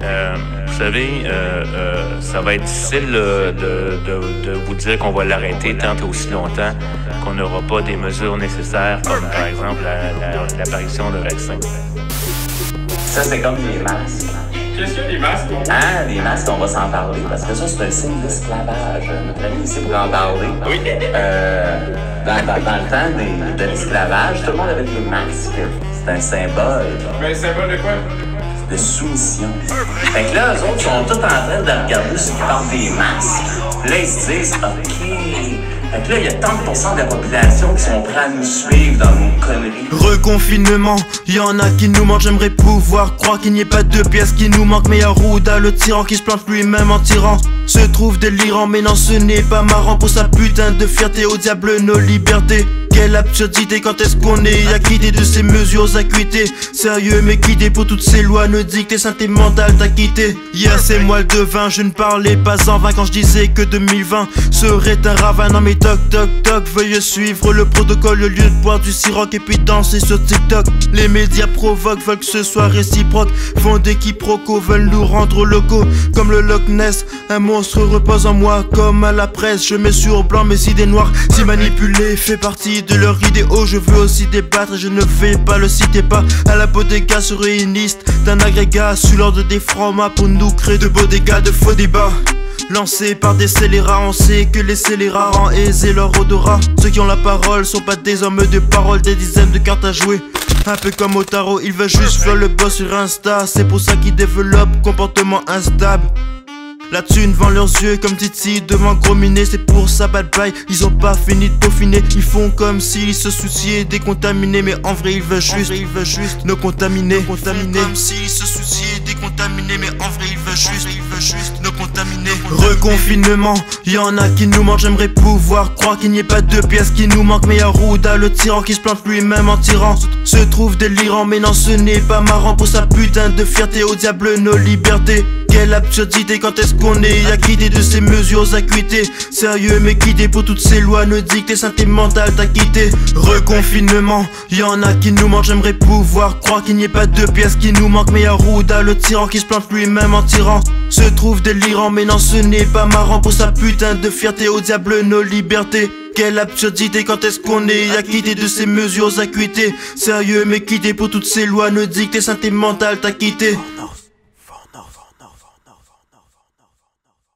Vous savez, ça va être difficile de vous dire qu'on va l'arrêter tant et aussi longtemps qu'on n'aura pas des mesures nécessaires, comme par exemple l'apparition de vaccins. Ça, c'est comme les masques. Qu'est-ce qu'il y a des masques? Ah, les masques, on va s'en parler, parce que ça, c'est un signe d'esclavage. Notre ami ici pour en parler. Oui. Dans le temps de l'esclavage, tout le monde avait des masques. C'est un symbole Mais symbole de quoi? de soumission. Fait que là, eux autres sont tous en train de regarder ceux qui portent des masques. Là, ils se disent, OK. Fait que là, il y a tant de la population qui sont prêts à nous suivre dans nos conneries. Reconfinement, y'en a qui nous manquent, j'aimerais pouvoir croire qu'il n'y ait pas deux pièces qui nous manquent. Mais Arruda, le tyran qui se plante lui-même en tirant, se trouve délirant. Mais non, ce n'est pas marrant pour sa putain de fierté. Au diable nos libertés. Quelle absurdité, quand est-ce qu'on est acquitté de ces mesures acuités? Sérieux mais quitté pour toutes ces lois ne dictées, santé mentale t'a quitté. Yeah, c'est moi le devin, je ne parlais pas en vain quand je disais que 2020 serait un ravin. Non mais toc toc toc, veuillez suivre le protocole au lieu de boire du siroc et puis danser sur TikTok. Les médias provoquent, veulent que ce soit réciproque, font des quiproquos, veulent nous rendre locaux comme le Loch Ness. Un monstre repose en moi comme à la presse, je mets sur blanc mes idées noires. Si manipuler fait partie de leur idéaux, je veux aussi débattre, je ne vais pas le citer pas. À la bodega surréaliste d'un agrégat sous l'ordre des francs-maçons pour nous créer de beaux dégâts, de faux débats lancés par des scélérats. On sait que les scélérats rendent aisé leur odorat. Ceux qui ont la parole sont pas des hommes de parole, des dizaines de cartes à jouer. Un peu comme au tarot, ils veulent juste faire le boss sur Insta. C'est pour ça qu'ils développent comportement instable. La thune vend leurs yeux comme Titi devant Gros Minet, c'est pour ça bad bye, ils ont pas fini de peaufiner. Ils font comme s'ils se souciaient des contaminés, mais en vrai ils veulent juste nous contaminer. Comme s'ils se souciaient des contaminés, mais en vrai ils veulent juste nous contaminer. Reconfinement, y'en a qui nous manquent, j'aimerais pouvoir croire qu'il n'y ait pas deux pièces qui nous manquent. Mais Arruda, le tyran qui se plante lui-même en tirant, se trouve délirant. Mais non, ce n'est pas marrant pour sa putain de fierté. Au diable nos libertés. Quelle absurdité, quand est-ce qu'on est acquitté de ces mesures acuités? Sérieux mais quitté pour toutes ces lois ne dictées, santé mentale t'a quitté. Reconfinement, y'en a qui nous manquent, j'aimerais pouvoir croire qu'il n'y ait pas deux pièces qui nous manquent. Mais Arruda, le tyran qui se plante lui-même en tirant, se trouve délirant. Mais non, ce n'est pas marrant pour sa putain de fierté. Au diable nos libertés. Quelle absurdité, quand est-ce qu'on est acquitté de ces mesures acuités? Sérieux mais quitté pour toutes ces lois ne dictées, santé mentale t'a quitté.